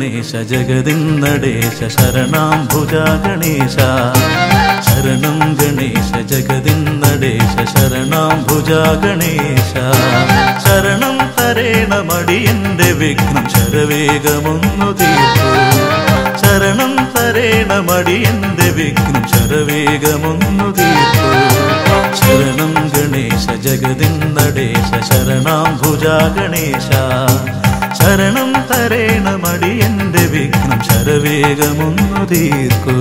ഗണേശ ജഗതിന്നടേശ ശരണാംഭുജാ ഗണേശ ശരണം ഗണേശ ജഗതിന്നടേശ ശരണാംഭുജാ ഗണേശ ശരണം തരേണമടിയന്റെ വിഘ്നം ശരവേഗമൊന്നു തീർക്കൂ ശരണം തരേണമടിയന്റെ വിഘ്നം ശരവേഗമൊന്നു തീർക്കൂ ശരണം ഗണേശ ജഗതിന്നടേശ ശരണാംഭുജാ ഗണേശ ശരണം തരേണമടിയന്റെ വിഘ്നം ശരവേഗമൊന്നു തീർക്കൂ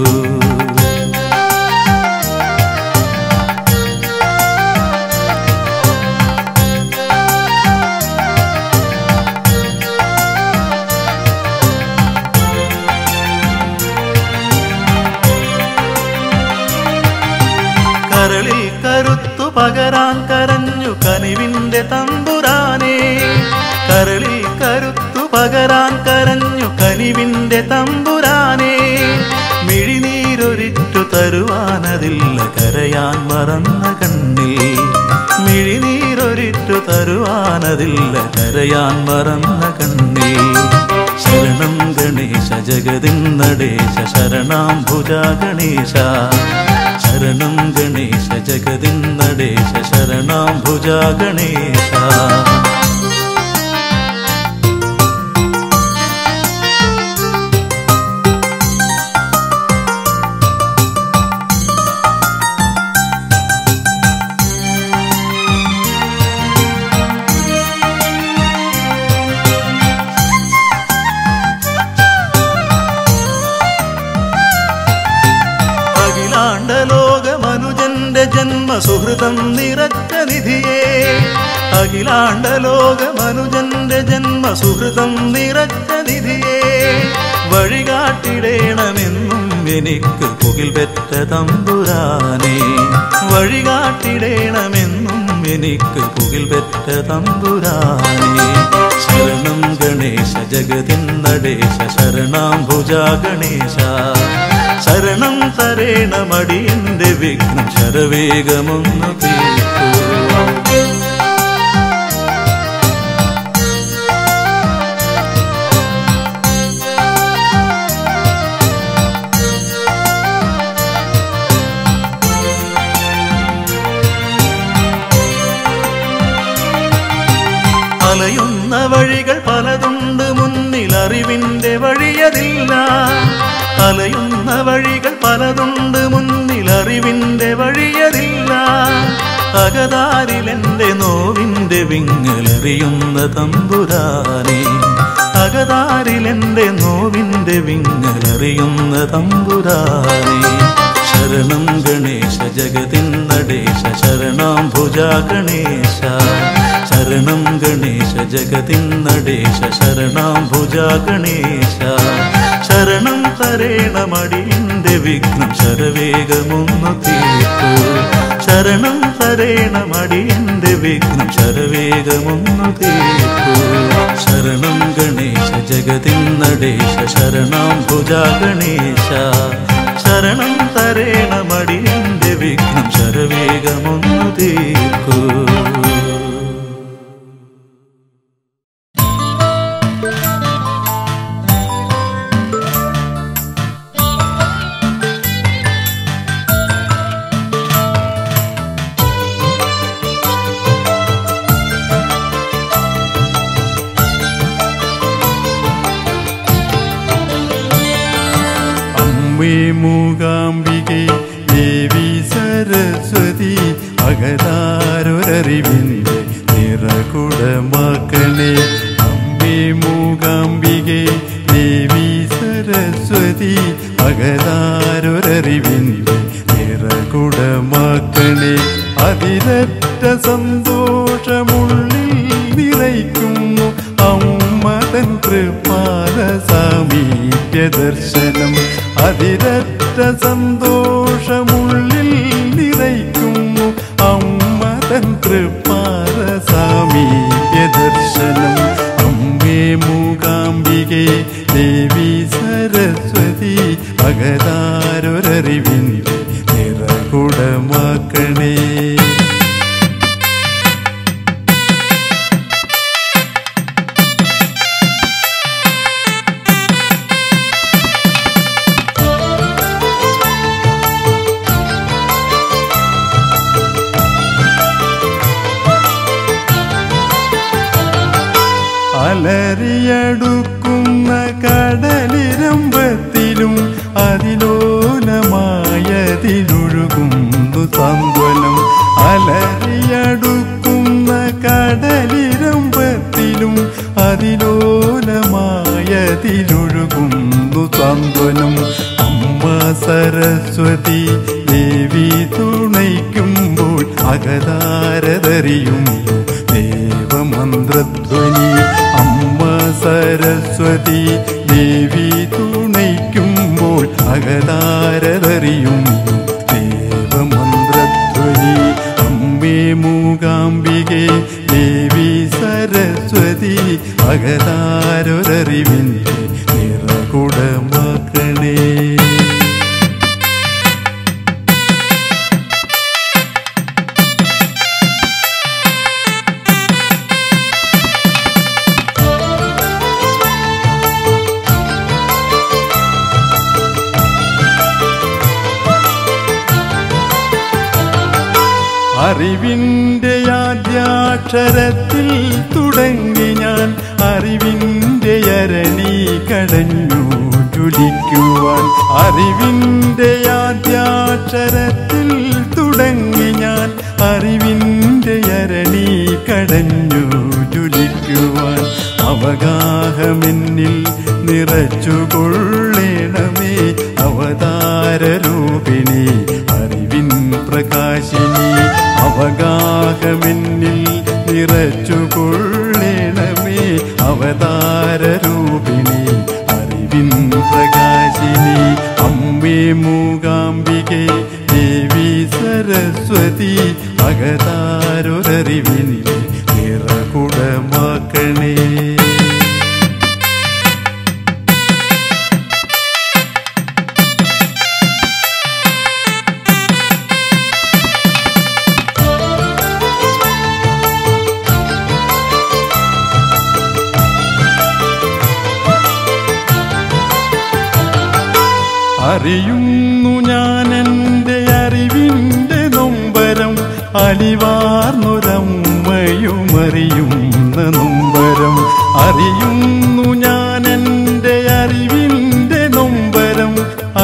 കരളിൽ കരുത്തു പകരാൻ കരഞ്ഞു കനിവിന്റെ തമ്പുരാനെ കരളിൽ കരുത്തു പകരാൻ കരഞ്ഞു കനിവിന്റെ തമ്പുരാനെ മിഴിനീരൊരിറ്റു തരുവാനതില്ല കരയാൻ മറന്ന കണ്ണിൽ മിഴിനീരൊരിറ്റു തരുവാനതില്ല കരയാൻ മറന്ന കണ്ണിൽ ശരണം ഗണേശ ജഗതിന്നടേശ ശരണാംഭുജാ ഗണേശ ശരണം ഗണേശ ജഗതിന്നടേശ ശരണാംഭുജാ ഗണേശ ജന്മസുഹൃതം നിറച്ച നിധിയേ അഖിലാണ്ടലോകമനുജന്റെ ജന്മസുഹൃതം നിറച്ച നിധിയേ വഴികാട്ടിടേണമെന്നും എനിക്ക് പുകിൽ പെറ്റ തമ്പുരാനെ വഴികാട്ടിടേണമെന്നും എനിക്ക് പുകിൽ പെറ്റ തമ്പുരാനെ ശരണം ഗണേശ ജഗതിന്നടേശ ശരണാംഭുജാ ഗണേശ ശരണം തരേണമടിയന്റെ വിഘ്നം ശരവേഗമൊന്നു തീർക്കൂ അലയുന്ന വഴികൾ പലതുണ്ട് മുന്നിൽ അറിവിന്റെ വഴിയതില്ല അലയുന്ന വഴികൾ പലതുണ്ട് മുന്നിൽ അറിവിന്റെ വഴിയതില്ല അകതാരിലെന്റെ നോവിന്റെ വിങ്ങലറിയുന്ന തമ്പുരാനെ അകതാരിലെന്റെ നോവിന്റെ വിങ്ങലറിയുന്ന തമ്പുരാനെ ശരണം ഗണേശ ജഗതിന്നടേശ ശരണാംഭുജാ ഗണേശ ശരണം ഗണേശ ജഗതിന്നടേശ ശരണാംഭുജാ ഗണേശ ശരണം തരേണമടിയന്റെ വിഘ്നം ശരവേഗമൊന്നു തീർക്കൂ ശരണം തരേണമടിയന്റെ വിഘ്നം ശരവേഗമൊന്നു തീർക്കൂ ശരണം ഗണേശ ജഗതിന്നടേശ ശരണാംഭുജാ ഗണേശ ശരണം തരേണമടിയന്റെ വിഘ്നം ശരവേഗമൊന്നു തീർക്കൂ മൂകാംബികെ ദേവി സരസ്വതി അകതാരൊരറിവിന്റെ നിറകുടമാക്കണേ അമ്മേ മൂകാംബികെ ദേവി സരസ്വതി അകതാരൊരറിവിന്റെ നിറകുടമാക്കണേ അതിരറ്റ സന്തോഷമുള്ളിൽ നിറയ്ക്കുന്നു അമ്മതൻ കൃപാല സാമീപ്യ ദർശനം അതിരറ്റ സന്തോഷമുള്ളിൽ നിറയ്ക്കുന്നു അമ്മതൻ കൃപാല സാമീപ്യ ദർശനം അമ്മേ മൂകാംബികെ ദേവി സരസ്വതി അകതാരൊരറിവിന്റെ നിറകുടമാക്കണേ അലറിയടുക്കുന്ന കടലിരമ്പത്തിലും അതിലോലമായതിലൊഴുകുന്നു സാന്ത്വനം. അലറിയടുക്കുന്ന കടലിരമ്പത്തിലും അതിലോലമായതിലൊഴുകുന്നു സാന്ത്വനം. അമ്മ സരസ്വതി ദേവി തുണയ്ക്കുമ്പോൾ അകതാരതറിയുന്നു ദേവമന്ത്രധ്വനി. അമ്മ സരസ്വതി ദേവി തുണയ്ക്കുമ്പോൾ അകതാരതറിയുന്നു ദേവമന്ത്രധ്വനി. അമ്മേ മൂകാംബികെ ദേവി സരസ്വതി അകതാരൊരറിവിൻ്റെ നിറകുടമാക്കണേ. അറിവിൻ്റെ ആദ്യാക്ഷരത്തിൽ തുടങ്ങി ഞാൻ അറിവിൻ്റെ അരണി കടഞ്ഞു ജ്വലിക്കുവാൻ. അറിവിൻ്റെ ആദ്യാക്ഷരത്തിൽ തുടങ്ങി ഞാൻ അറിവിൻ്റെ അരണി കടഞ്ഞു ജ്വലിക്കുവാൻ. അവഗാഹമെന്നിൽ നിറച്ചുകൊള്ളണമേ അവതാരരൂപിണി അറിവിൻ പ്രകാശിനി. അവഗാഹമെന്നിൽ നിറച്ചുകൊള്ളണമേ അവതാരരൂപിണി അറിവിൻ പ്രകാശിനി. അമ്മേ മൂകാംബികെ ദേവി സരസ്വതി അകതാരൊരറിവിൻ്റെ നിറകുടമാക്കണേ. അറിയുന്നു ഞാനെൻ്റെ അറിവിൻ്റെ നൊമ്പരം അലിവാർന്നൊരമ്മയുമറിയുന്ന നൊമ്പരം. അറിയുന്നു ഞാനെൻ്റെ അറിവിൻ്റെ നൊമ്പരം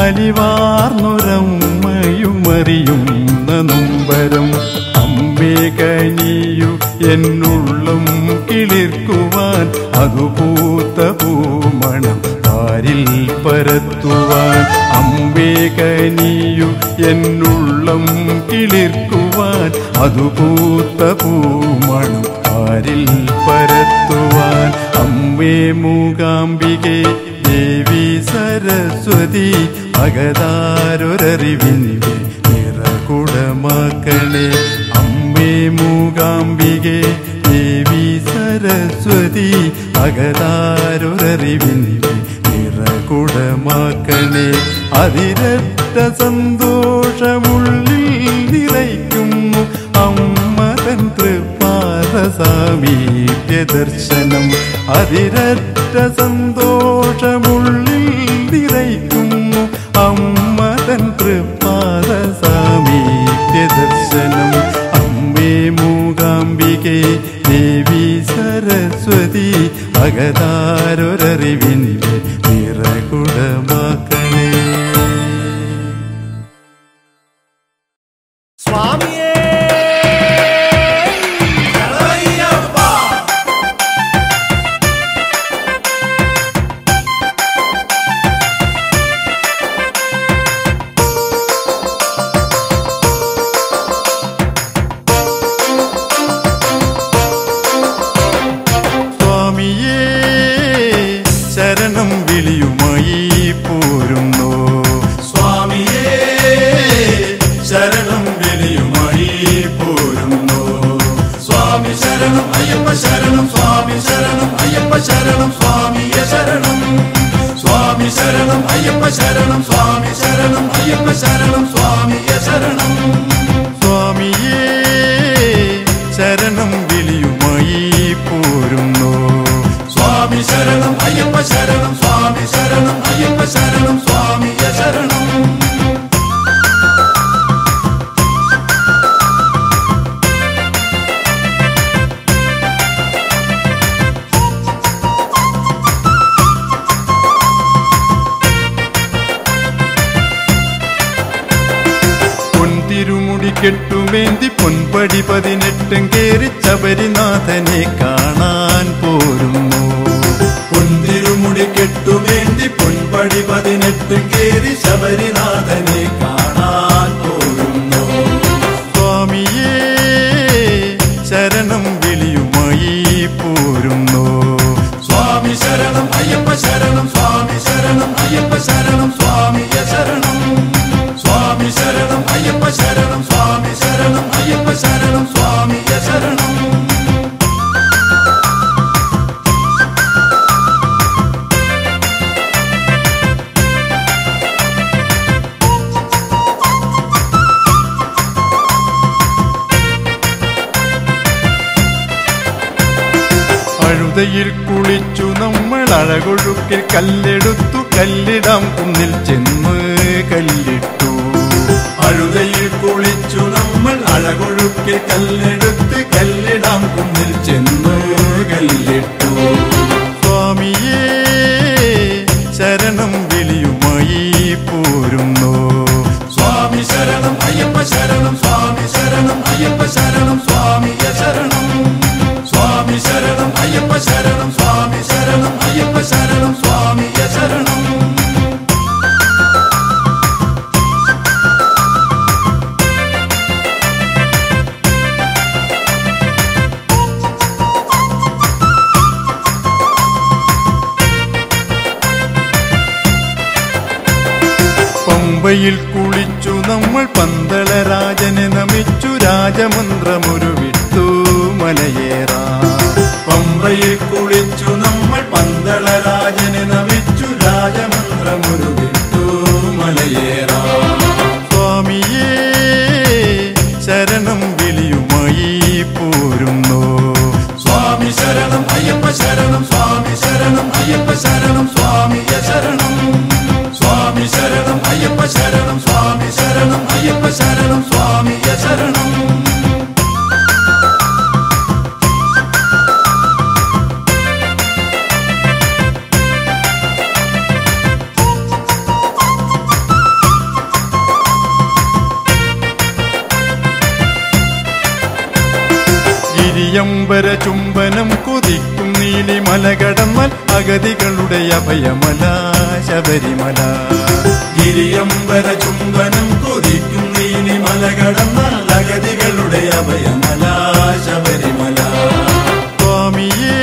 അലിവാർന്നൊരമ്മയുമറിയുന്ന നൊമ്പരം. അമ്മേ കനിയു എന്നുള്ളം കിളിർക്കുവാൻ അതുപൂത്ത പൂമണം പാരിൽ പരത്തുവാൻ. അമ്പേ കനിയു എന്നുള്ളം കിളിർക്കുവാൻ അതുപൂത്ത പൂമണം പാരിൽ പരത്തുവാൻ. അമ്പേ മൂകാംബികെ ദേവി സരസ്വതി അകതാരൊരറിവിൻ്റെ നിറകുടമാക്കണേ. അമ്മേ മൂകാംബികെ ദേവി സരസ്വതി അകതാരൊരറിവിൻ്റെ നിറകുടമാക്കണേ. അതിരറ്റ സന്തോഷമുള്ളിൽ നിറയ്ക്കുന്നു അമ്മ തൻ തൃപ്പാദ സാമീപ്യ ദർശനം. അതിരറ്റ സന്തോഷമുള്ളിൽ നിറയ്ക്കുന്നു അമ്മ തൻ തൃപ്പാദ സാമീപ്യ ദർശനം. അമ്മേ മൂകാംബികെ ദേവി സരസ്വതി അകതാരൊരറിവിൻ്റെ നിറകുടമാക്കണേ. സ്വാമിയേ ശരണം വിളിയുമായി പോരുന്നു. സ്വാമിയേ ശരണം വിളിയുമായി പോരുന്നു. സ്വാമി ശരണം അയ്യപ്പ ശരണം സ്വാമി ശരണം അയ്യപ്പ ശരണം സ്വാമിയെ ശരണം. സ്വാമി ശരണം അയ്യപ്പ ശരണം സ്വാമി ശരണം അയ്യപ്പ ശരണം സ്വാമിയെ ശരണം. സ്വാമിയേ ശരണം വിളിയുമായി പോരുന്നു. സ്വാമി ശരണം അയ്യപ്പ ശരണം സ്വാമി ശരണം അയ്യപ്പ ശരണം സ്വാമിയെ ശരണം. കെട്ടുമേന്തി പൊൻപടി 18 കേറി ശബരിനാഥനെ കാണാൻ പോരുന്നു. പൊന്തിരുമുടി കെട്ടുമേന്തി പൊൻപടി 18 കേറി ശബരിനാഥനെ കാണാൻ പോരുന്നു. സ്വാമിയേ ശരണം വിളിയുമായി പോരുന്നു. സ്വാമി ശരണം അയ്യപ്പ ശരണം സ്വാമി ശരണം അയ്യപ്പ ശരണം സ്വാമിയ ശരണം. സ്വാമി ശരണം അയ്യപ്പ ശരണം സ്വാമി ശരണം അയ്യപ്പ ശരണം സ്വാമിയ ശരണം. അഴുതയിൽ കുളിച്ചു നമ്മൾ അഴകൊഴുക്കിൽ കല്ലെടുത്തു. കല്ലിടാം കുന്നിൽ ചെന്ന് കല്ലിട്ടു. അഴുതയിൽ കുളിച്ചു നമ്മൾ അഴകൊഴുക്കിൽ കല്ലെടുത്ത് കല്ലിടാം കുന്നിൽ ചെന്ന് കല്ലിട്ടു. സ്വാമിയേ ശരണം വിളിയുമായി പോരുന്നു. സ്വാമി ശരണം അയ്യപ്പ ശരണം സ്വാമി ശരണം അയ്യപ്പ ശരണം സ്വാമിയ ശരണം. സ്വാമി ശരണം അയ്യപ്പ ശരണം സ്വാമി ശരണം അയ്യപ്പ ശരണം സ്വാമിയ ശരണം. പമ്പയിൽ കുളിച്ചു നമ്മൾ പന്തളരാജനെ നമിച്ചു. രാജമന്ത്രമൊരുവിട്ടു മലയേറാം. പമ്പയിൽ കുളിച്ചു നമ്മൾ പന്തളരാജനെ നമിച്ചു. രാജമന്ത്രമൊരുവിട്ടു മലയേറാം. സ്വാമിയേ ശരണം വിളിയുമായി പോരുന്നു. സ്വാമി ശരണം അയ്യപ്പ ശരണം സ്വാമി ശരണം അയ്യപ്പ ശരണം സ്വാമിയ ശരണം. സ്വാമി ശരണം അയ്യപ്പ ശരണം സ്വാമി ശരണം അയ്യപ്പ ശരണം സ്വാമിയ ശരണം. ഗിരിയമ്പര ചുംബനം കൊതിക്കും നീലിമല കടന്നാൽ അഗതികളുടെ അഭയമല ശബരിമല. ഗിരിയമ്പര ചുംബനം കൊതിക്കും നീലിമല കടന്നാൽ അഗതികളുടെ അഭയമല ശബരിമല. സ്വാമിയേ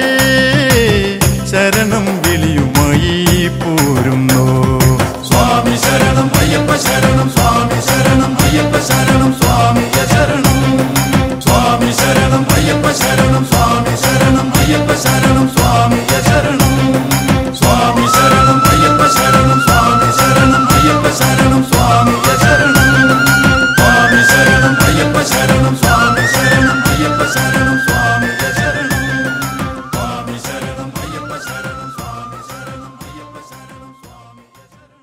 ശരണം വിളിയുമായി പോരുന്നു. സ്വാമി ശരണം അയ്യപ്പ ശരണം സ്വാമി ശരണം അയ്യപ്പ ശരണം സ്വാമിയ ശരണം. സ്വാമി ശരണം അയ്യപ്പ ശരണം സ്വാമി ശരണം അയ്യപ്പ ശരണം സ്വാമിയ ശരണം. സ്വാമി ശരണം അയ്യപ്പ ശരണം സ്വാമി ശരണം അയ്യപ്പ ശരണം സ്വാമിയ ശരണം. സ്വാമി ശരണം അയ്യപ്പ ശരണം സ്വാമി ശരണം അയ്യപ്പ ശരണം സ്വാമിയ ശരണം. സ്വാമി ശരണം അയ്യപ്പ ശരണം സ്വാമി ശരണം അയ്യപ്പ ശരണം സ്വാമിയ ശരണം.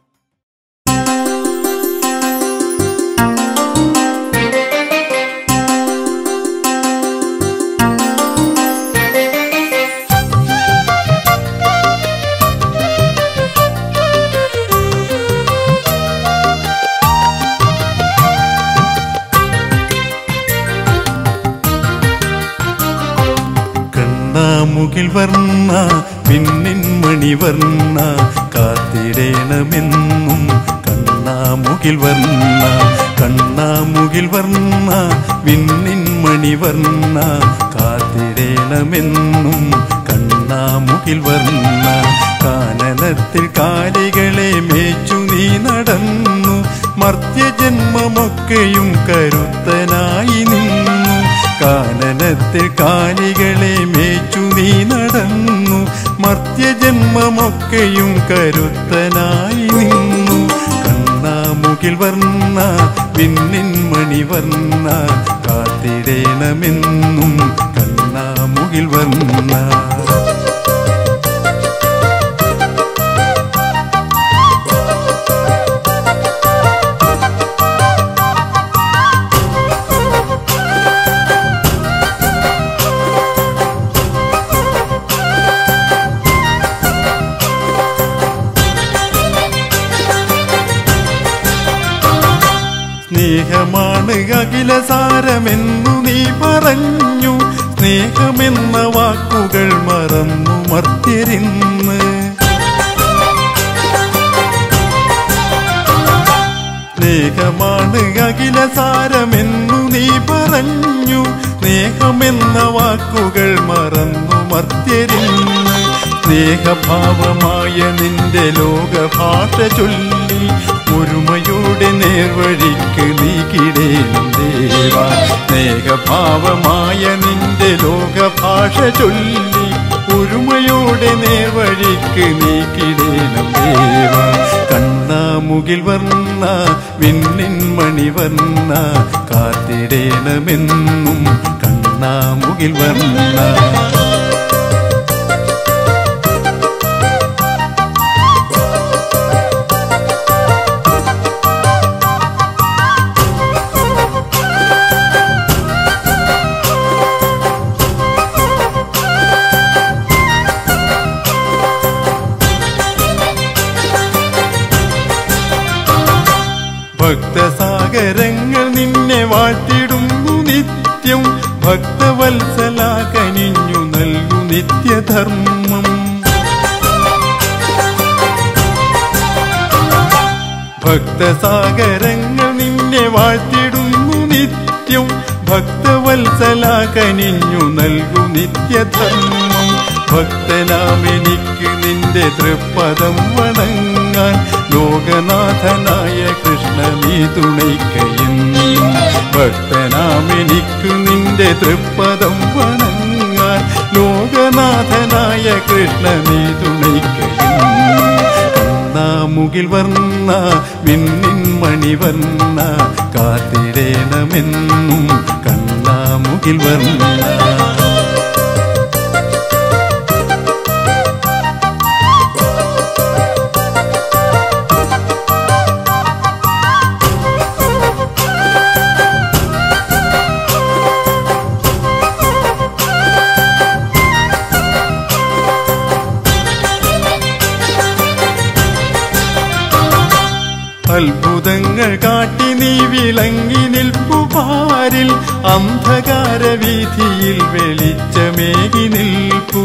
മുകിൽ വർണ്ണ പിന്നിൻ മണിവർണ്ണ കാത്തിടേണമെന്നും. കണ്ണാമുകിൽ വർണ്ണ കണ്ണാമുകിൽ വർണ്ണ പിന്നിൻ മണിവർണ്ണ കാത്തിടേണമെന്നും. കണ്ണാമുകിൽ വർണ്ണ കാനനത്തിൽ കാലികളെ മേച്ചു നീ നടന്നു. മർത്യജന്മമൊക്കെയും കരുത്തനായി നിന്നു. കാനനത്തിൽ കാലികളെ മേച്ചു നീ നടന്നു. മർത്യജന്മമൊക്കെയും കരുത്തനായി നിന്നു. കണ്ണാമുകിൽ വർണ്ണ പിന്നിൻ മണിവർണ്ണ കാത്തിടേണമെന്നും. കണ്ണാമുകിൽ വർണ്ണ സ്നേഹമാണ് അഖിലസാരമെന്നു നീ പറഞ്ഞു. സ്നേഹമെന്ന വാക്കുകൾ മറന്നു മർത്യരിന്ന്. സ്നേഹമാണ് അഖിലസാരമെന്നു നീ പറഞ്ഞു. സ്നേഹമെന്ന വാക്കുകൾ മറന്നു മർത്യരിന്ന്. സ്നേഹഭാവമായ നിന്റെ ലോകഭാഷ ചൊല്ലി ഒരുമയോടെ നേർവഴിക്ക് നീക്കിടേണം ദേവാ. സ്നേഹഭാവമായ നിന്റെ ലോകഭാഷ ചൊല്ലി ഒരുമയോടെ നേർവഴിക്ക് നീക്കിടേണം ദേവാ. കണ്ണാമുകിൽ വർണ്ണ വിണ്ണിൻ മണിവർണ്ണ കാത്തിടേണമെന്നും കണ്ണാമുകിൽ വർണ്ണ. ഭക്തസാഗരങ്ങൾ നിന്നെ വാഴ്ത്തിടുന്നു നിത്യം. ഭക്തവത്സല കനിഞ്ഞു നൽകു നിത്യധർമ്മം. ഭക്തസാഗരങ്ങൾ നിന്നെ വാഴ്ത്തിടുന്നു നിത്യം. ഭക്തവത്സല കനിഞ്ഞു നൽകു നിത്യധർമ്മം. ഭക്തനാമെനിക്ക് നിന്റെ തൃപ്പദം വണങ്ങാൻ ലോകനാഥനായ കൃഷ്ണ നീ തുണയ്ക്കയെന്നും. ഭക്തനാമെനിക്ക് നിന്റെ തൃപ്പദം വണങ്ങാൻ ലോകനാഥനായ കൃഷ്ണ നീ തുണയ്ക്കയെന്നും. കണ്ണാമുകിൽ വർണ്ണ വിണ്ണിൻ മണിവർണ്ണ കാത്തിടേണമെന്നും കണ്ണാമുകിൽ വർണ്ണ. അത്ഭുതങ്ങൾ കാട്ടി നീ വിളങ്ങി നിൽപ്പു പാരിൽ. അന്ധകാര വീഥിയിൽ വെളിച്ചമേകി നിൽപ്പു.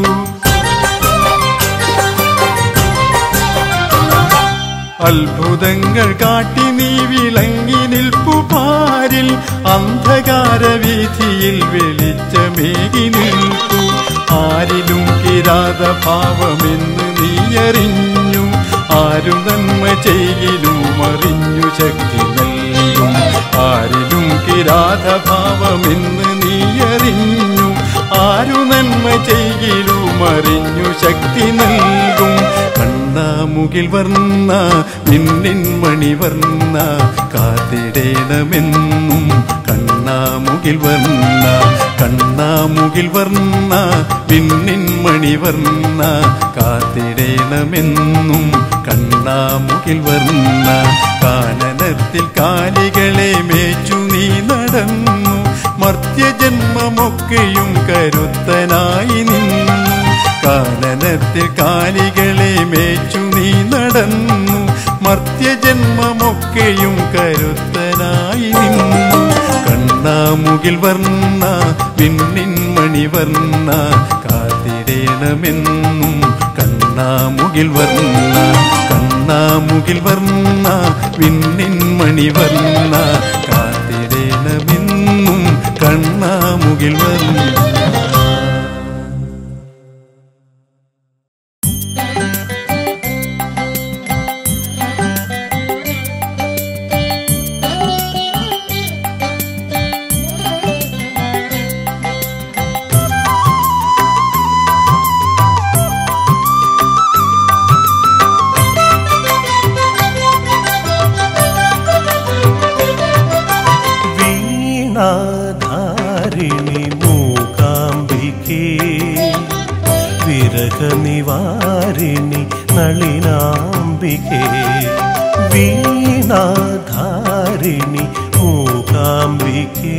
അത്ഭുതങ്ങൾ കാട്ടി നീ വിളങ്ങി നിൽപ്പു പാരിൽ. അന്ധകാര വീഥിയിൽ വെളിച്ചമേകി നിൽപ്പു. ആരിലും കിരാതഭാവമെന്ന് നീ അറിഞ്ഞു. ആരും നന്മ ചെയ്യിലും അറിഞ്ഞു ശക്തി നൽകും. ആരിലും കിരാതഭാവമെന്ന് നീ അറിഞ്ഞു. ആരു നന്മ ചെയ്യിലും അറിഞ്ഞു ശക്തി നൽകും. കണ്ണാമുകിൽ വർണ്ണ വിണ്ണിൻ മണിവർണ്ണ കാത്തിടേണമെന്നും കണ്ണാമുകിൽ വർണ്ണ. കണ്ണാമുകിൽ വർണ്ണ വിണ്ണിൻ മണിവർണ്ണ കാത്തിടേണമെന്നും കണ്ണാമുകിൽ വർണ്ണ. കാനനത്തിൽ കാലികളെ മേച്ചു നീ നടന്നു. മർത്യജന്മമൊക്കെയും കരുത്തനായി നിന്നു. കാനനത്തിൽ കാലികളെ മേച്ചു നീ നടന്നു. മർത്യജന്മമൊക്കെയും കരുത്തനായി നിന്നു. കണ്ണാമുകിൽ വർണ്ണ വിണ്ണിൻ മണിവർണ്ണ കാത്തിടേണമെന്നും കണ്ണാമുകിൽ വർണ്ണ. കണ്ണാമുകിൽ വർണ്ണ വിണ്ണിൻ മണിവർണ്ണ കാത്തിടേണമെന്നും കണ്ണാമുകിൽ വർണ്ണ. ധാരിണി മൂകാംബികേ വിരഹനിവാരിണി നളിനാംബികേ. വീണാധാരിണി മൂകാംബികേ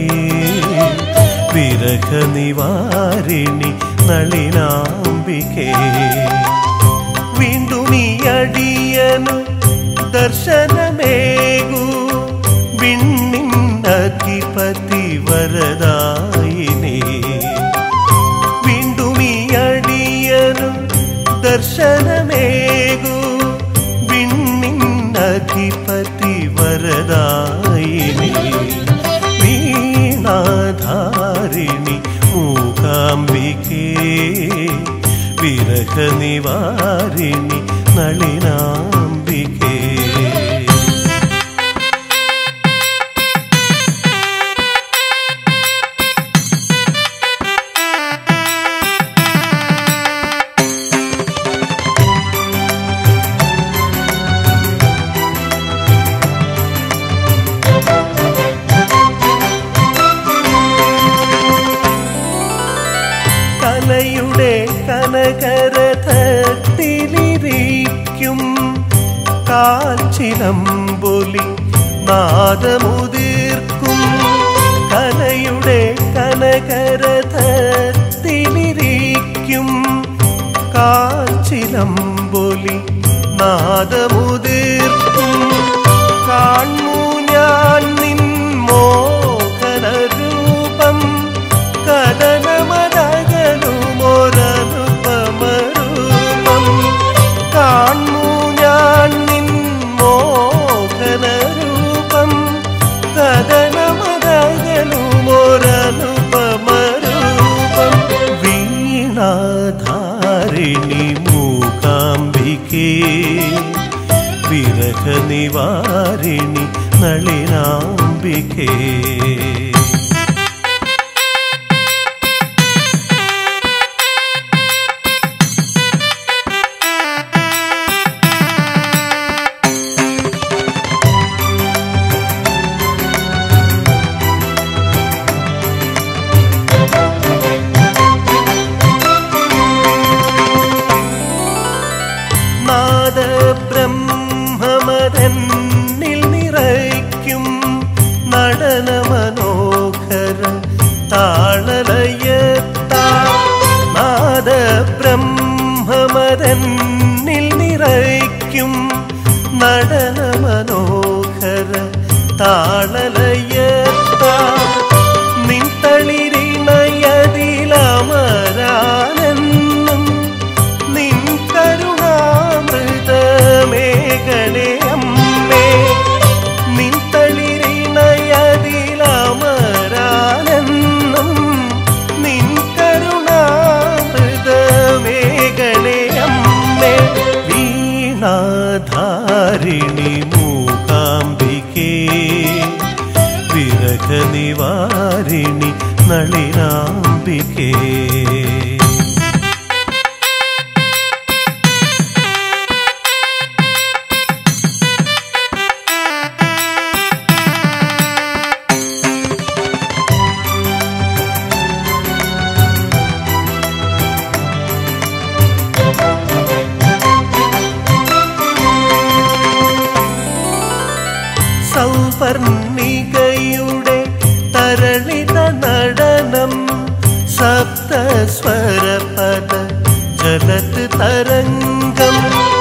വിരഹനിവാരിണി നളിനാംബികേ. വീണ്ടും ഈ അടിയനു ദർശനമേകൂ. വിണ്ണിൻ വിണ്ണിന്നധിപതി വരദായിനി വീണ്ടും ഈ അടിയനും ദർശനമേകൂ വിണ്ണിന്നധിപതി വരദായിനി വീണാധാരിണി മൂകാംബികേ വിരഹ നിവാരിണി നളിനാംബികേ കലയുടെ കനകരഥത്തിലിരിക്കും കാൽച്ചിലമ്പൊലി നാദമുതിർക്കും കലയുടെ കനകരഥത്തിലിരിക്കും കാൽച്ചിലമ്പൊലി നാദമുതിർക്കും കാൺമൂ ഞാൻ നിൻ മോഹനരൂപം കഥനമതകനുമൊരനുപമരൂപം കാൺമൂ ഞാൻ നിൻ മോഹനരൂപം കഥനമതകനുമൊരനുപമരൂപം വീണാധാരിണി മൂകാംബികേ വിരഹ നിവാരിണി നളിനാംബികേ ബ്രഹ്മമതന്നിൽ നിറയ്ക്കും നടന മനോഹര താളലയത്താ ബ്രഹ്മമതന്നിൽ നിറയ്ക്കും നടന മനോഹര താളലയത്താ നിൻ തളിരിണയതിലമരാനെന്നും നിൻ കരുണാമൃതമേകണേ അമ്മേ നിൻ തളിരിണയതിലമരാനെന്നും നിൻ കരുണാമൃതമേകണേ അമ്മേ വീണാധാരിണി മൂകാംബികേ വിരഹ നിവാരിണി നളിനാംബികേ സൗപർണികയുടെ തരളിത നടനം സപ്തസ്വരപദ ജലത് തരംഗം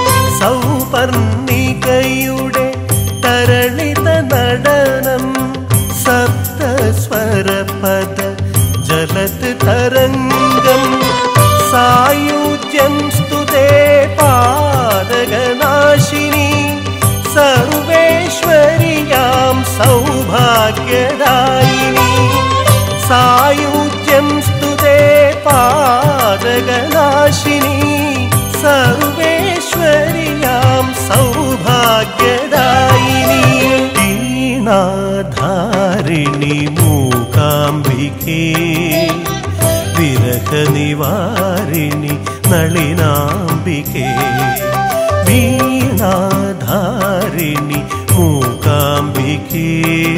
സൗപർണികയുടെ തരളിത നടനം സപ്തസ്വരപദ ജലത് തരംഗം സായുജ്യം സ്തുതേ പാദകനാശിനി സർവേശ്വരിയാം സൗഭാഗ്യദായിനി സായുജ്യം സ്തുതേ പാദകനാശിനി സർവേശ്വരിയാം സൗഭാഗ്യദായിനി വീണാധാരിണി മൂകാംബികേ വിരഹ നിവാരിണി നളിനാംബികേ വീണാധാരിണി മൂകാംബികേ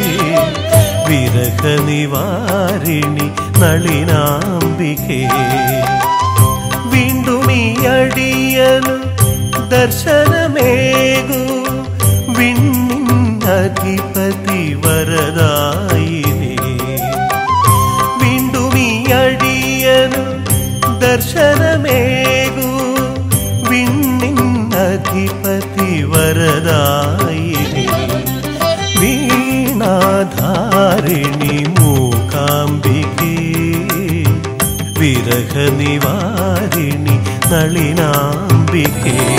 വിരഹ നിവാരിണി നളിനാംബികേ വീണ്ടും ഈ അടിയനു ദർശനമേകൂ വിണ്ണിന്നധിപതി വരദായിനി വീണ്ടും ഈ അടിയനു ദർശനമേകൂ വിണ്ണിന്നധിപതി വരദായിനി വീണാധാരിണി ദുഃഖനിവാരിണി നളിനാംബികേ.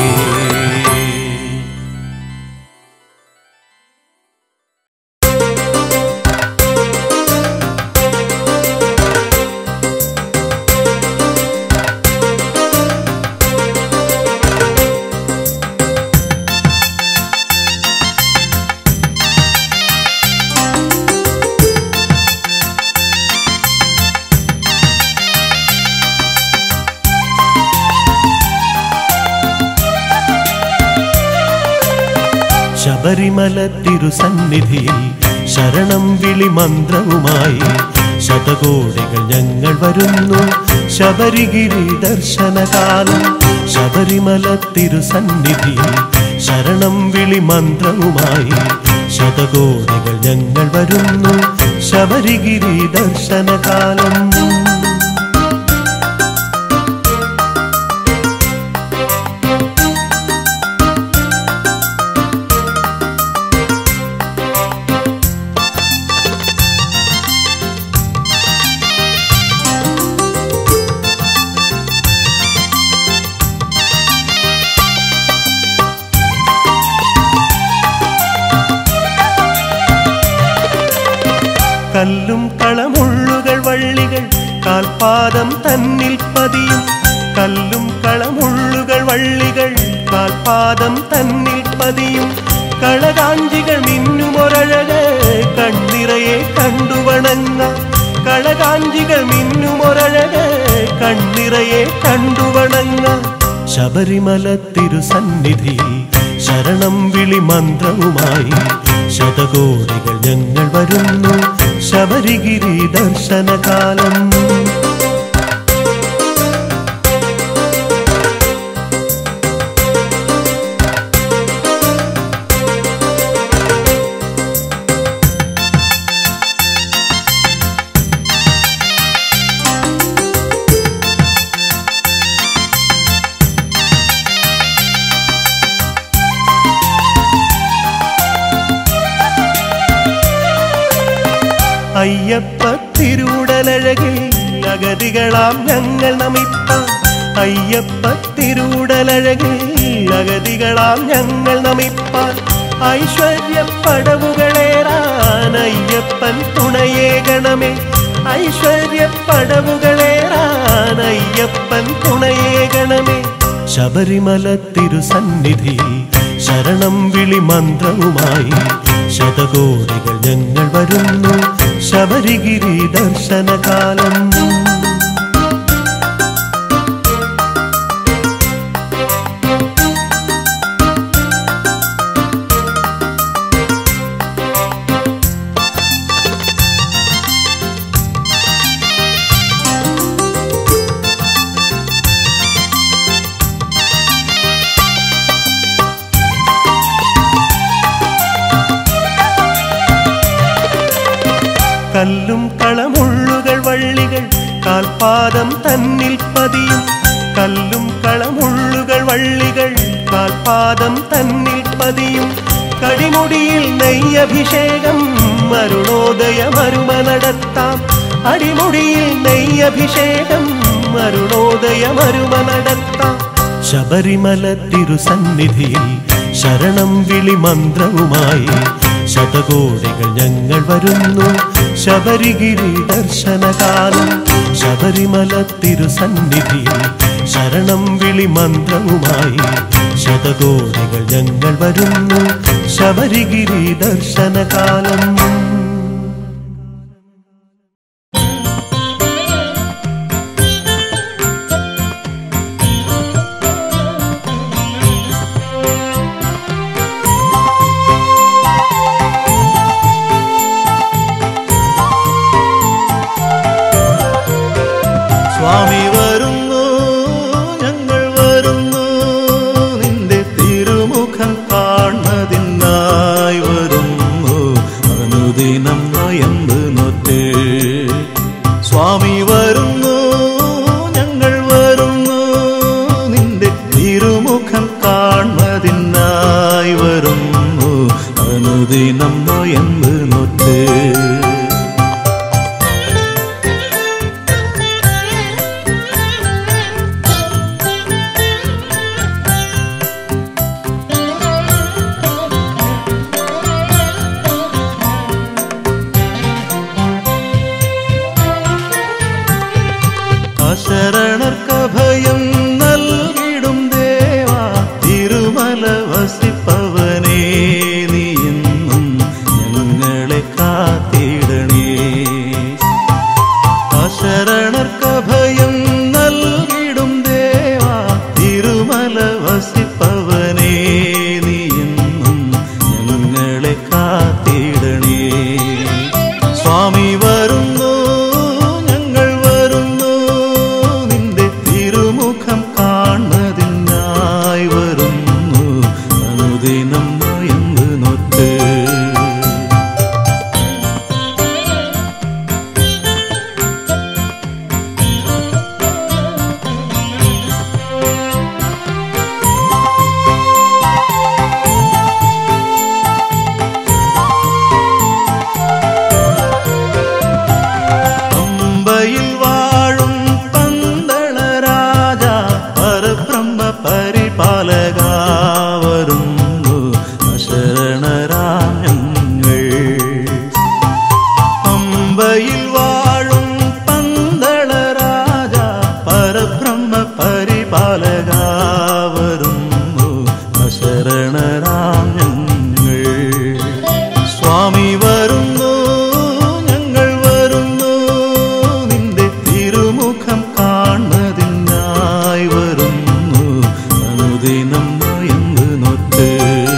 ശബരിമല തിരുസന്നിധിയിൽ ശരണം വിളി മന്ത്രവുമായി ശതകോടികൾ ഞങ്ങൾ വരുന്നു ശബരിഗിരി ദർശനകാലം. ശബരിമല തിരുസന്നിധിയിൽ ശരണം വിളി മന്ത്രവുമായി ശതകോടികൾ ഞങ്ങൾ വരുന്നു ശബരിഗിരി ദർശനകാലം. കല്ലും കളമുള്ളുകൾ വള്ളികൾ കാൽപാദം തന്നിൽ പതിയും. കല്ലും കളമുള്ളുകൾ വള്ളികൾ കാൽപാദം തന്നിൽ പതിയും. കളകാഞ്ചികൾ മിന്നുമൊരഴക് കണ്ണിറയെ കണ്ടുവണങ്ങ. കളകാഞ്ചികൾ മിന്നുമൊരഴക് കണ്ണിറയെ കണ്ടുവണങ്ങ. ശബരിമല തിരുസന്നിധിയിൽ ശരണം വിളി മന്ത്രവുമായി ശതകോടികൾ ഞങ്ങൾ വരുന്നു ശബരിഗിരി ദർശനകാലം. അയ്യപ്പ തിരുടലഴകിൽ അഗതികളാം ഞങ്ങൾ നമിപ്പാൻ. അയ്യപ്പ തിരുടലഴകിൽ അഗതികളാം ഞങ്ങൾ നമിപ്പാൻ. ഐശ്വര്യപ്പടവുകളേറാൻ അയ്യപ്പൻ തുണയേകണമേ. ഐശ്വര്യപ്പടവുകളേറാൻ അയ്യപ്പൻ തുണയേകണമേ. ശബരിമല തിരുസന്നിധിയിൽ ശരണം വിളി മന്ത്രവുമായി ശതകോടികൾ ഞങ്ങൾ വരുന്നു ശബരിഗിരി ദർശനകാലം. കല്ലും കളമുള്ളുകൾ വള്ളികൾ കാൽപാദം തന്നിൽ പതിയും. കല്ലും കളമുള്ളുകൾ വള്ളികൾ കാൽപാദം തന്നിൽ പതിയും. കടിമുടിയിൽ നെയ്യഭിഷേകം അരുണോദയമരുമ നടത്താം. അടിമുടിയിൽ നെയ്യഭിഷേകം അരുണോദയമരുമ നടത്താം. ശബരിമല തിരുസന്നിധിയിൽ ശരണം വിളി മന്ത്രവുമായി ശതകോടികൾ ഞങ്ങൾ വരുന്നു ശബരിഗിരി ദർശനകാലം. ശബരിമല തിരുസന്നിധിയിൽ ശരണം വിളി മന്ത്രവുമായി ശതകോടികൾ ഞങ്ങൾ വരുന്നു ശബരിഗിരി ദർശനകാലം. സ്വാമി വരുന്നു, ഞങ്ങൾ വരുന്നു, നിന്റെ തിരുമുഖം കാണുന്നതിനായി വരുന്നു. അനുദിനം പമ്പയിൽ വാഴും പന്തള രാജ പരബ്രഹ്മ പരിപാലക വരുന്നു അശരണരാം ഞങ്ങൾ. സ്വാമി വരുന്നു ഞങ്ങൾ വരുന്നു നിന്റെ തിരുമുഖം കാണുന്നതിനായി വരുന്നു അനുദിനം നൊയമ്പ് നോറ്റ്.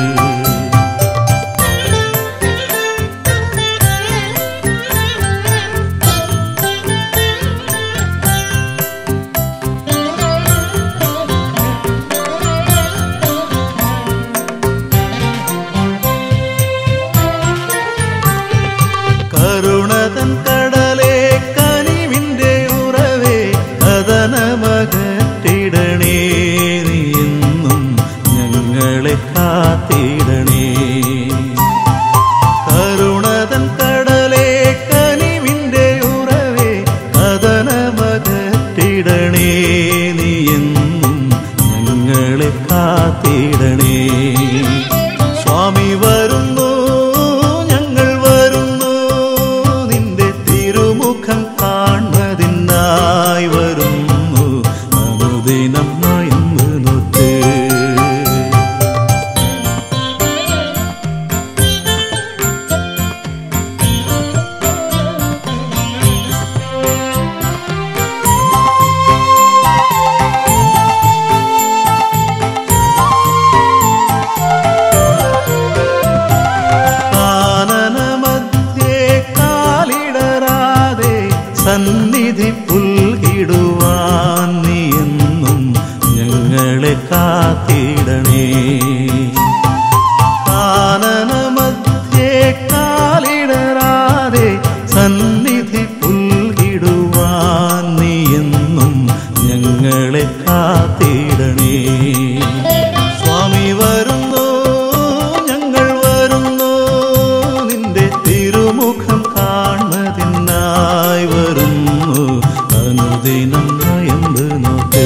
കരുണതൻ കടലേ കനിവിന്റെ ഉറവേ കഥനമകറ്റിടണേ നീയെന്നും ഞങ്ങളെ കാത്തിടണേ. കരുണതൻ കടലേ കനിവിന്റെ ഉറവേ കഥനമകറ്റിടണേ നീയെന്നും ഞങ്ങളെ കാത്തിടണേ. സ്വാമി വരുന്നു ഞങ്ങൾ വരുന്നു നിന്റെ തിരുമുഖം കാണുന്നതിനായി വരുന്നു അനുദിനം നൊയമ്പ് നോറ്റ്. കാനനമധ്യേ കാലിടരാതെ സന്നിധി പുൽകിടുവാൻ നീയെന്നും ഞങ്ങളെ കാത്തിടണേ. കാനനമധ്യേ കാലിടരാതെ സന്നിധി പുൽകിടുവാൻ നീയെന്നും ഞങ്ങളെ കാത്തിടണേ. സ്വാമി വരുന്നു ഞങ്ങൾ വരുന്നു നിന്റെ തിരുമുഖം കാണുന്നതിനായി വരുന്നു അനുദിനം നൊയമ്പ് നോറ്റ്.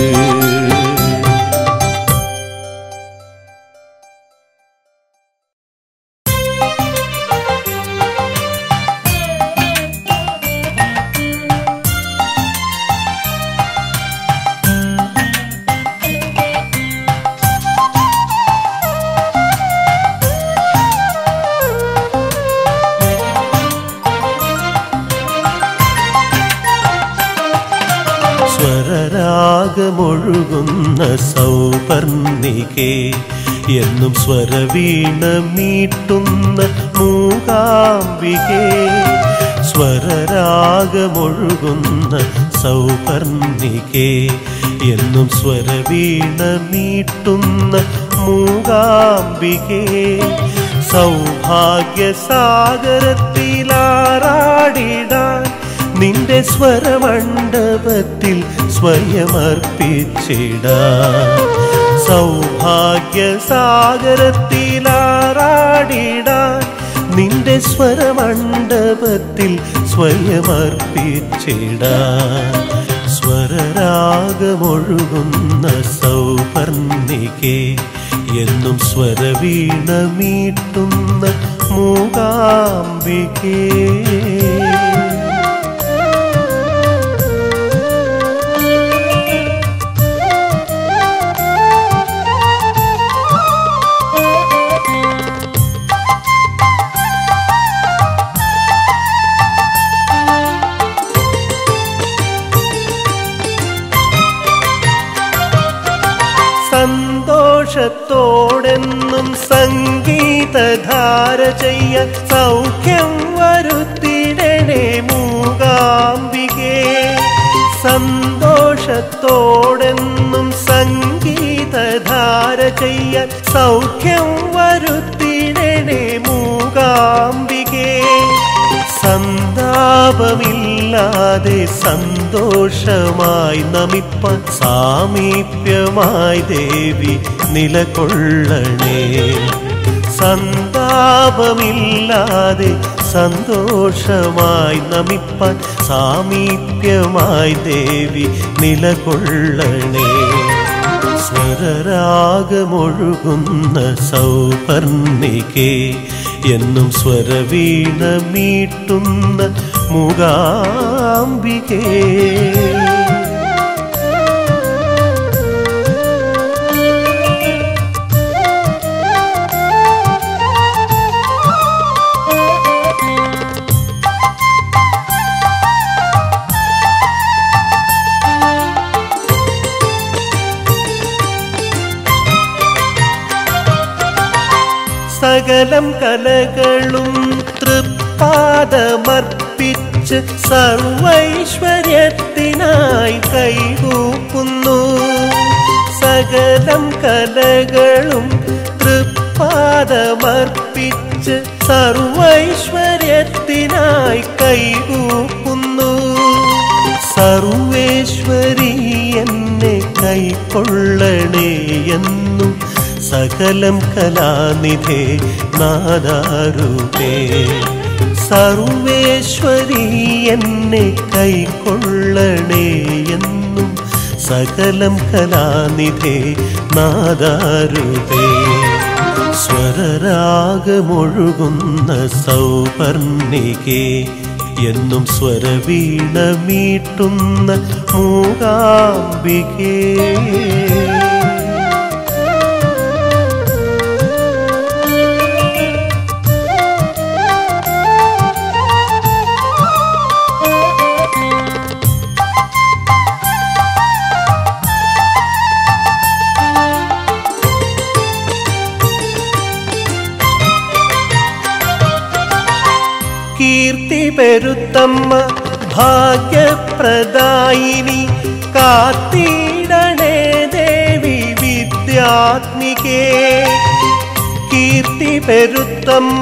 സ്വരരാഗമൊഴുകുന്ന സൗപർണികേ എന്നും സ്വരവീണ മീട്ടുന്ന മൂകാംബികേ. സ്വരരാഗമൊഴുകുന്ന സൗപർണികേ എന്നും സ്വരവീണ മീട്ടുന്ന മൂകാംബികേ. സൗഭാഗ്യസാഗരത്തിലാറാടിടാൻ നിന്റെ സ്വരമണ്ഡപത്തിൽ സ്വയമർപ്പിച്ചിടാൻ. സൗഭാഗ്യസാഗരത്തിലാറാടിടാൻ നിന്റെ സ്വരമണ്ഡപത്തിൽ സ്വയമർപ്പിച്ചിടാൻ. സ്വരരാഗമൊഴുകുന്ന സൗപർണികേ എന്നും സ്വരവീണ മീട്ടുന്ന മൂകാംബികേ. സന്തോഷത്തോടെന്നും സംഗീതധാര ചെയ്യാൻ സൗഖ്യം വരുത്തിടണേ മൂകാംബികേ. സന്തോഷത്തോടെന്നും സംഗീതധാര ചെയ്യാൻ സൗഖ്യം വരുത്തിടണേ മൂകാംബികേ. സന്താപമില്ലാതെ സന്തോഷമായി നമിപ്പാൻ സാമീപ്യമായി ദേവി നിലകൊള്ളണേ. സന്താപമില്ലാതെ സന്തോഷമായി നമിപ്പാൻ സാമീപ്യമായി ദേവി നിലകൊള്ളണേ. സ്വരരാഗമൊഴുകുന്ന സൗപർണികേ എന്നും സ്വരവീണ മീട്ടുന്ന മൂകാംബികേ സകലം കലകളും തൃപ്പാദമർപ്പിച്ച് സർവൈശ്വര്യത്തിനായി കൈകൂപ്പുന്നു. സകലം കലകളും തൃപ്പാദമർപ്പിച്ച് സർവൈശ്വര്യത്തിനായി കൈകൂപ്പുന്നു. സർവേശ്വരി എന്നെ കൈക്കൊള്ളണേ എന്നും സകലം കലാനിധേ നാദാരൂപേ. സർവേശ്വരി എന്നെ കൈക്കൊള്ളണേ എന്നും സകലം കലാനിധേ നാദാരൂപേ. സ്വരരാഗമൊഴുകുന്ന സൗപർണികേ എന്നും സ്വരവീണ മീട്ടുന്ന മൂകാംബികേ. കീർത്തി പെരുത്തമ്മ ഭാഗ്യപ്രദായിനി കാത്തിടണേ ദേവി വിദ്യാത്മികേ. കീർത്തി പെരുത്തമ്മ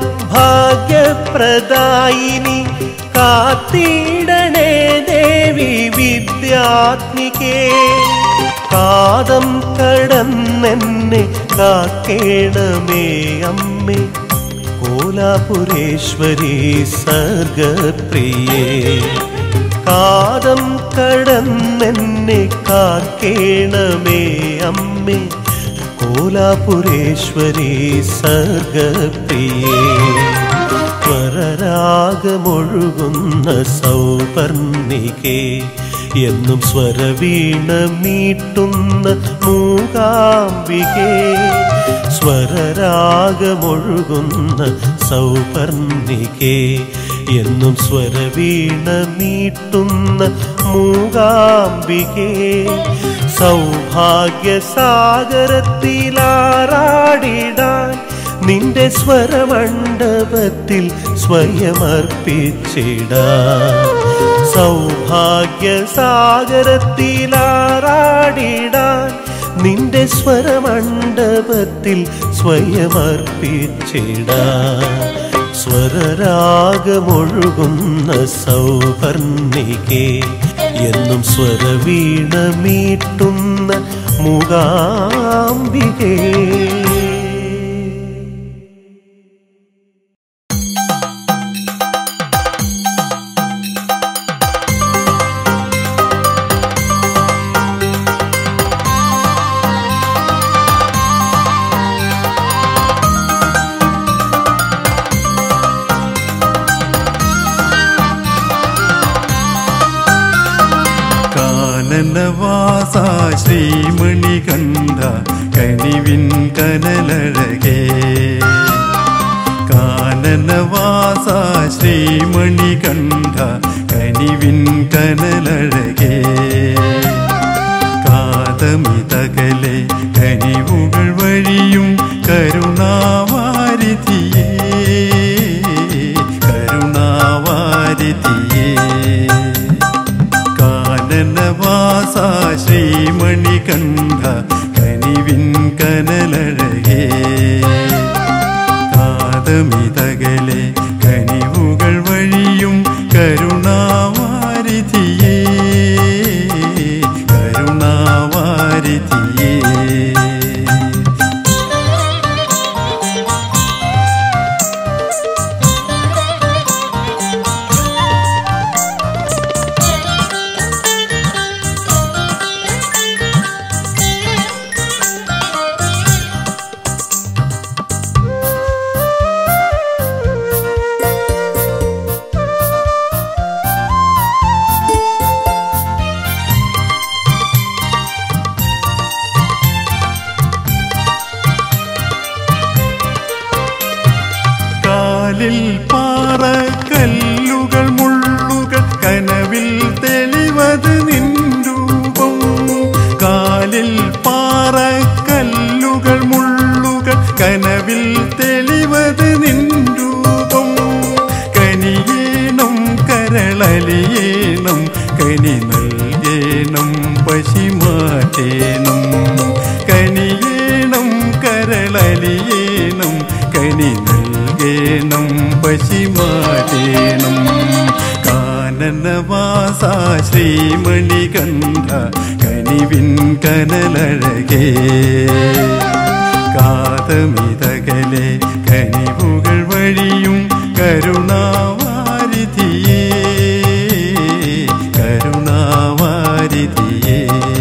ഭാഗ്യപ്രദായിനി കാത്തിടണേ ദേവി വിദ്യാത്മികേ. കാതം കടന്നെന്നെ കാക്കേണമേ അമ്മേ കോലാപുരേശ്വരി സർഗപ്രിയേ. കാതം കടന്നെന്നെ കാക്കേണമേ അമ്മേ കോലാപുരേശ്വരി സർഗപ്രിയേ. സ്വരരാഗമൊഴുകുന്ന സൗപർണികേ എന്നും സ്വരവീണ മീട്ടുന്ന മൂകാംബികേ. സ്വരരാഗമൊഴുകുന്ന സൗപർണികേ എന്നും സ്വരവീണ മീട്ടുന്ന മൂകാംബികേ. സൗഭാഗ്യസാഗരത്തിലാറാടിടാൻ നിന്റെ സ്വരമണ്ഡപത്തിൽ സ്വയമർപ്പിച്ചിടാൻ. സൗഭാഗ്യസാഗരത്തിലാറാടിടാൻ നിന്റെ സ്വരമണ്ഡപത്തിൽ സ്വയമർപ്പിച്ചിടാൻ. സ്വരരാഗമൊഴുകുന്ന സൗപർണികേ എന്നും സ്വരവീണ മീട്ടുന്ന മൂകാംബികേ. കാനനവാസ ശ്രീമണികണ്ഠ കനിവിൻ കനലഴകേ. കാനനവാസ ശ്രീമണികണ്ഠ കനിവിൻ കനലഴകേ. കാതമിതകലെ കനിവുകൾ വഴിയും കരുണാവാരിധിയേ. കരുണാവാരിധിയേ. കാനനവാസ ശ്രീമണികണ്ഠ കനിവിൻ കനലഴകേ. കാതമിതകലെ കനിവുകൾ വഴിയും കരുണാവാരിധിയേ. കനിയേണം കനി നൽകേണം പശിമാറ്റേണം കനിയേണം കരളലിയേണം കനി നൽകേണം പശിമാറ്റേണം കാനനവാസ ശ്രീമണികണ്ഠ കനിവിൻ കനലഴകേ കാതമിതകലെ കനിവുകൾ വഴിയും കരുണാവാരിധിയേ കരുണാവാരിധിയേ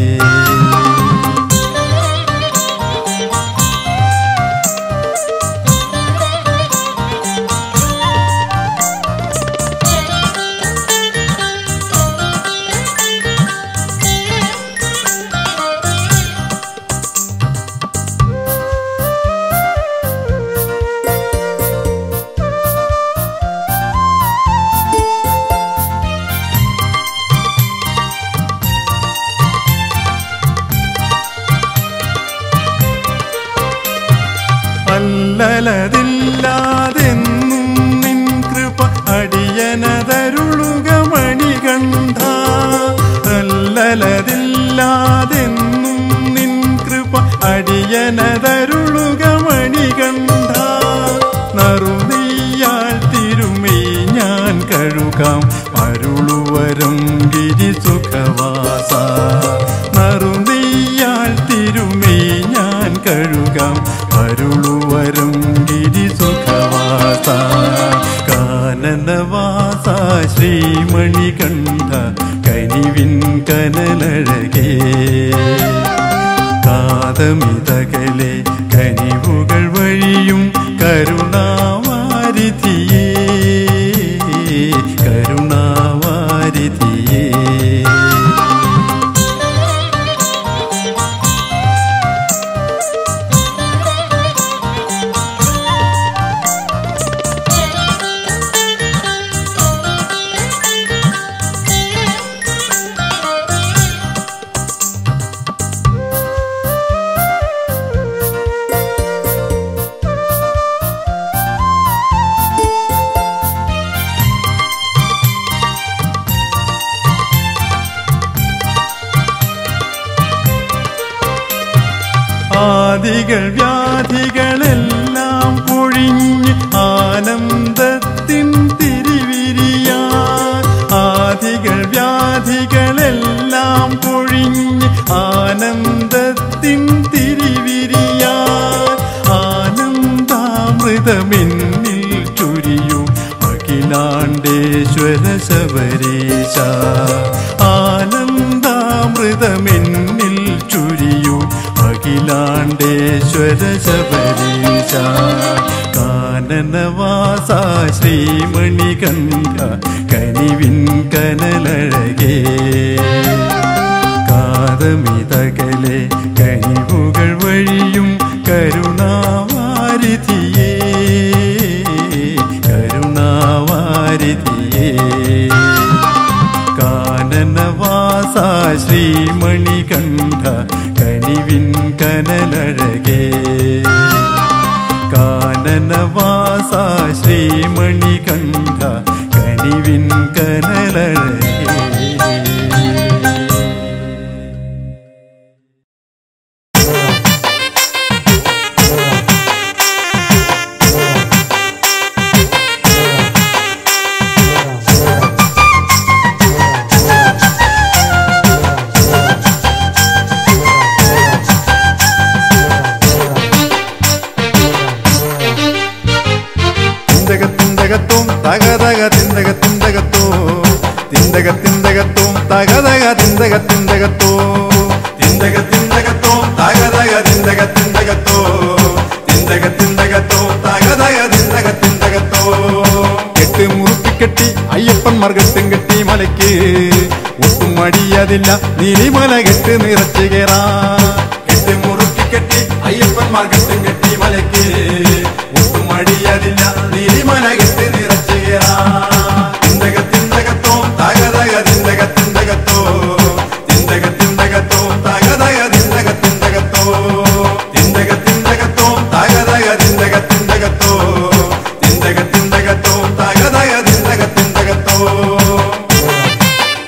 അല്ലലതില്ലാതെന്നും നിൻ കൃപ അടിയനതരുളുക മണികണ്ഠ അല്ലലതില്ലാതെന്നും നിൻ കൃപ അടിയനതരുളുക മണികണ്ഠ നറുനെയ്യാൽ തിരുമേ ഞാൻ കഴുകാം അരുളുവരം ഗിരിസുഖവാസ നറുനെയ്യാൽ തിരുമേ ഞാൻ കഴുകാം അരുളുവരം ഗിരിസുഖവാസ കാനനവാസ ശ്രീമണികണ്ഠ കനിവിൻ കനലഴകേ കാതമിതകലെ കനിവുകൾ വഴിയും കരുണാവാരിധിയേ കരുണാവാരിധിയേ ആദികൾ വ്യാധികളെല്ലാം പൊഴിഞ്ഞ് ആനന്ദത്തിൻ തിരിവിരിയാൻ ആദികൾ വ്യാധികളെല്ലാം പൊഴിഞ്ഞ് ആനന്ദത്തിൻ തിരിവിരിയാൻ ആനന്ദാമൃതമെന്നിൽ ചൊരിയൂ അഖിലാണ്ടേശ്വര ശബരീശ ആനന്ദാമൃതമെന്നിൽ ചൊരിയൂ അഖിലാണ്ടേശ്വര ശബരീശ കാനനവാസ ശ്രീമണികണ്ഠ കനിവിൻ കനലഴകേ കാതമിതകലെ കനിവുകൾ വഴിയും കരുണാവാരിധിയേ കരുണാവാരിധിയേ കാനനവാസ ശ്രീമണികണ്ഠ കനിവിൻ കനലഴകേ കാനനവാസ ശ്രീമണികണ്ഠ കനിവിൻ കനലഴകേ തകതക തിന്തകത്തിന്തകത്തോ തിന്തകത്തിന്തകത്തോ തകതക തിന്തകത്തിന്തകത്തോ തിന്തകത്തിന്തകത്തോ തകതക തിന്തകത്തിന്തകത്തോ തിന്തകത്തിന്തകത്തോ തകതക തിന്തകത്തിന്തകത്തോ കെട്ട് മുറുക്കിക്കെട്ടി അയ്യപ്പന്മാർ കെട്ടും കെട്ടി മലയ്ക്ക് ഒട്ടും മടിയതില്ല നീലിമല കെട്ട് നിറച്ചു കയറാ കെട്ട് മുറുക്കിക്കെട്ടി അയ്യപ്പന്മാർ കെട്ടും കെട്ടി മലയ്ക്ക് ഒട്ടും മടിയതില്ല നീലിമല കെട്ട് നിറച്ചു കയറാ തിന്തകത്തിന്തകത്തോ തകതക തിന്തകത്തിന്തകത്തോ തിന്തകത്തിന്തകത്തോ തകതക തിന്തകത്തിന്തകത്തോ തിന്തകത്തിന്തകത്തോ തകതക തിന്തകത്തിന്തകത്തോ തിന്തകത്തിന്തകത്തോ തകതക തിന്തകത്തിന്തകത്തോ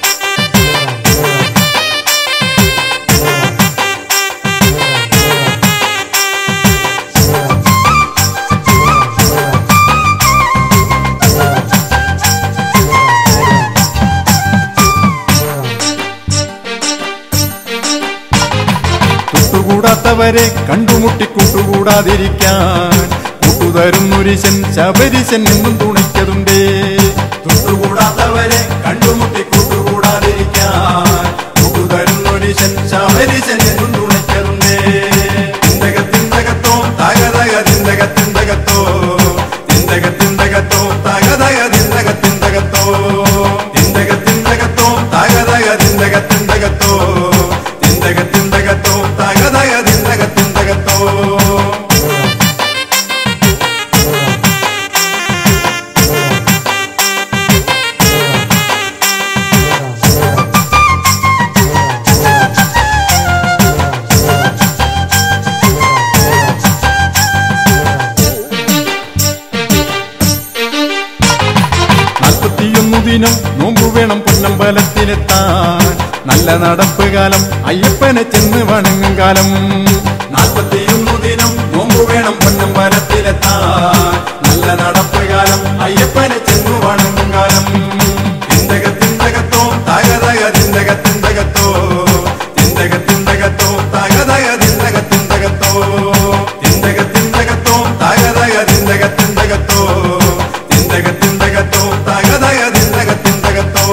തൊട്ടുകൂടാത്തവരെ കണ്ടുമുട്ടി കൂട്ടുകൂടാതിരിക്കാൻ കൂട്ടുതരുന്നൊരിശൻ ശബരിശൻ എന്നും തുണയ്ക്കതുണ്ടേ. തൊട്ടുകൂടാത്തവരെ കണ്ടുമുട്ടി കൂട്ടുകൂടാതിരിക്കാൻ കൂട്ടുതരുന്നൊരിശൻ ശബരിശൻ എന്നും തുണയ്ക്കതുണ്ടേ. തിന്തകത്തിന്തകത്തോ തകതക തിന്തകത്തിന്തകത്തോ തിന്തകത്തിന്തകത്തോ തകതക തിന്തകത്തിന്തകത്തോ തിന്തകത്തിന്തകത്തോ തകതക തിന്തകത്തിന്തകത്തോ തിന്തകത്തിന്തകത്തോ തകതക തിന്തകത്തിന്തകത്തോ. ദിനം നോമ്പു വേണം പൊന്നമ്പലത്തിലെത്താൻ. നല്ല നടപ്പ് കാലം അയ്യപ്പനെ ചെന്ന് വണങ്ങും കാലം. 41 ദിനം നോമ്പു വേണം പൊന്നമ്പലത്തിലെത്താൻ. നല്ല നടപ്പ് കാലം അയ്യപ്പനെ ചെന്ന് വണങ്ങും കാലം. തിന്തകത്തിന്തകത്തോ തകതക തിന്തകത്തിന്തകത്തോ തിന്തകത്തിന്തകത്തോ തകതക തിന്തകത്തിന്തകത്തോ തിന്തകത്തിന്തകത്തോ തകതക തിന്തകത്തിന്തകത്തോ തിന്തകത്തിന്തകത്തോ തകതക തിന്തകത്തിന്തകത്തോ.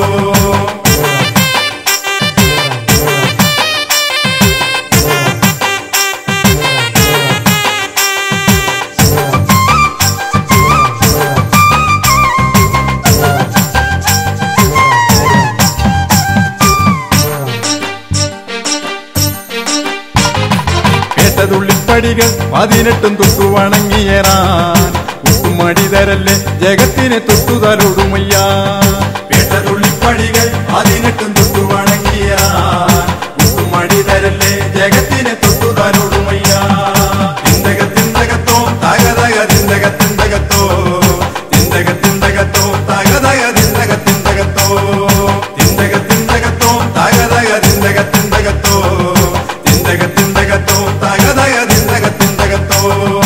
കേട്ടതുള്ളിപ്പടികൾ 18 തൊട്ടു വണങ്ങിയേറാൻ ഒട്ടുമടി തരല്ലേ ജഗത്തിനെ തൊട്ടുതലോടുമയ്യ. കേട്ടതുള്ളിപ്പടികൾ 18 തൊട്ടു വണങ്ങിയേറാൻ ഒട്ടുമടി തരല്ലേ ജഗത്തിനെ തൊട്ടുതലോടുമയ്യ. തിന്തകത്തിന്തകത്തോ തകതക തിന്തകത്തിന്തകത്തോ തിന്തകത്തിന്തകത്തോ തകതക തിന്തകത്തിന്തകത്തോ തിന്തകത്തിന്തകത്തോ തകതക തിന്തകത്തിന്തകത്തോ തിന്തകത്തിന്തകത്തോ തകതക തിന്തകത്തിന്തകത്തോ.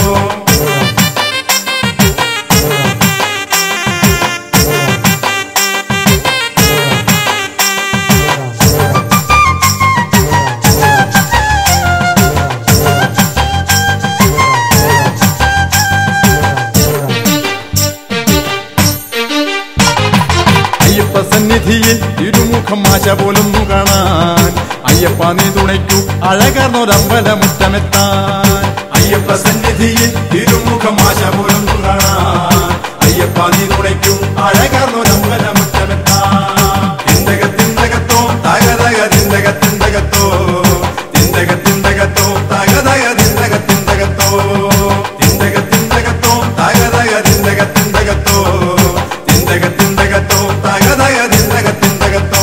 അയ്യപ്പ സന്നിധിയിൽ തിരുമുഖം ആശ പോലൊന്നു കാണാൻ അയ്യപ്പ നീ തുണയ്ക്കൂ അഴകാർന്നൊരമ്പലമുറ്റമെത്താൻ. അയ്യപ്പ സന്നിധിയിൽ തിരുമുഖം ആശ പോലൊന്നു കാണാൻ അയ്യപ്പ നീ തുണയ്ക്കൂ അഴകാർന്നൊരമ്പലമുറ്റമെത്താൻ. തിന്തകത്തിന്തകത്തോ തകതക തിന്തകത്തിന്തകത്തോ തിന്തകത്തിന്തകത്തോ തകതക തിന്തകത്തിന്തകത്തോ തിന്തകത്തിന്തകത്തോ തകതക തിന്തകത്തിന്തകത്തോ തിന്തകത്തിന്തകത്തോ തകതക തിന്തകത്തിന്തകത്തോ.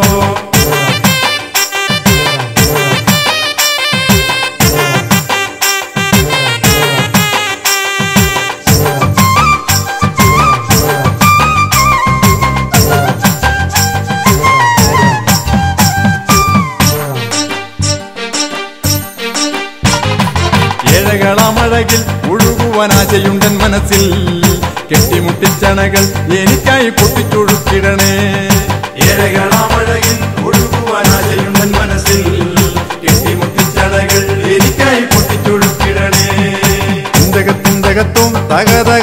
ഏഴകളാമഴകിൽ ഒഴുകുവാനാശയുണ്ടൻ മനസ്സിൽ. കെട്ടിമുട്ടിച്ചണകൾ എനിക്കായി പൊട്ടിച്ചൊഴുക്കിടണേ. ഏഴകളാമഴകിൽ ഒഴുകുവാനാശയുണ്ടൻ മനസ്സിൽ. കെട്ടിമുട്ടിച്ചണകൾ എനിക്കായി പൊട്ടിച്ചൊഴുക്കിടണേ. തിന്തകത്തിന്തകത്തോം തകത